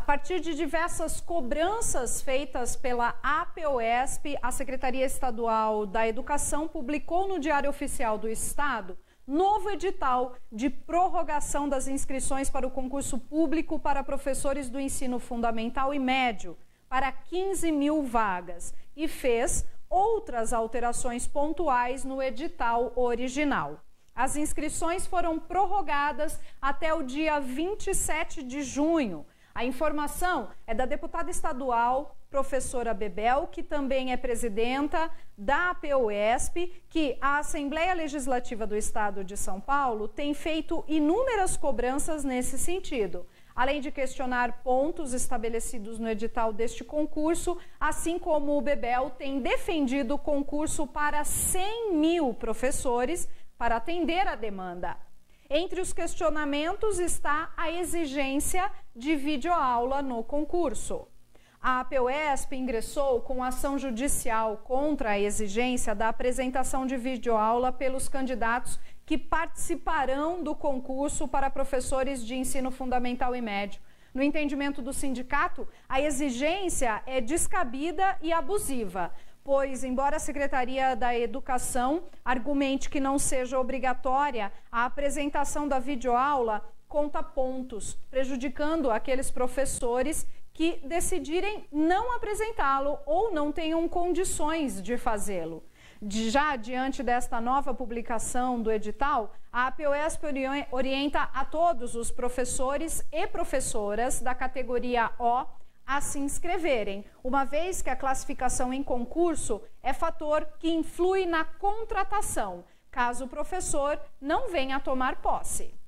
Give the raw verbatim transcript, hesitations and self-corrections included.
partir de diversas cobranças feitas pela APOESP, a Secretaria Estadual da Educação publicou no Diário Oficial do Estado novo edital de prorrogação das inscrições para o concurso público para professores do ensino fundamental e médio, para quinze mil vagas, e fez outras alterações pontuais no edital original. As inscrições foram prorrogadas até o dia vinte e sete de junho. A informação é da deputada estadual, professora Bebel, que também é presidenta da APOESP, que a Assembleia Legislativa do Estado de São Paulo tem feito inúmeras cobranças nesse sentido, além de questionar pontos estabelecidos no edital deste concurso, assim como o Bebel tem defendido o concurso para cem mil professores para atender a demanda. Entre os questionamentos está a exigência de videoaula no concurso. A APOESP ingressou com ação judicial contra a exigência da apresentação de videoaula pelos candidatos que participarão do concurso para professores de ensino fundamental e médio. No entendimento do sindicato, a exigência é descabida e abusiva, pois, embora a Secretaria da Educação argumente que não seja obrigatória, a apresentação da videoaula conta pontos, prejudicando aqueles professores que decidirem não apresentá-lo ou não tenham condições de fazê-lo. Já diante desta nova publicação do edital, a APOESP orienta a todos os professores e professoras da categoria O a se inscreverem, uma vez que a classificação em concurso é fator que influi na contratação, caso o professor não venha a tomar posse.